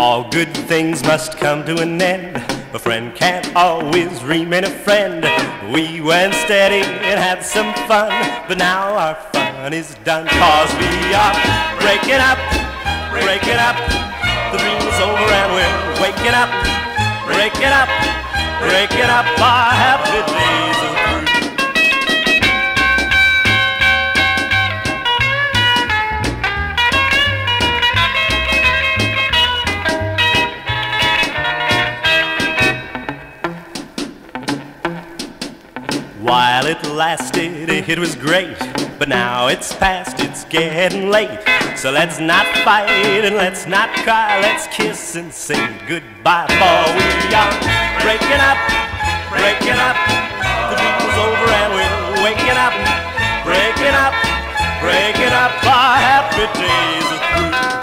All good things must come to an end. A friend can't always remain a friend. We went steady and had some fun, but now our fun is done. 'Cause we are breaking up, breaking up. The dream's over and we're waking up, breaking up, breaking up. Our happy days are through. While it lasted, it was great, but now it's past, it's getting late. So let's not fight and let's not cry, let's kiss and say goodbye. For we are breaking up, breaking up. The dream's over and we're waking up, breaking up, breaking up. Our happy days are through.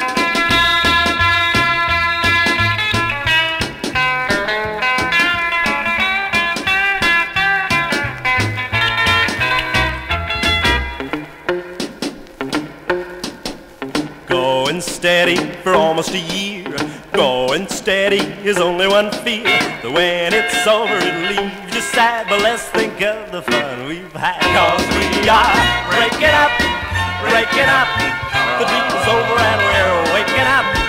Going steady for almost a year. Going steady is only one fear, that when it's over it leaves you sad. But let's think of the fun we've had. 'Cause we are breaking up, breaking up. The dream's over and we're waking up,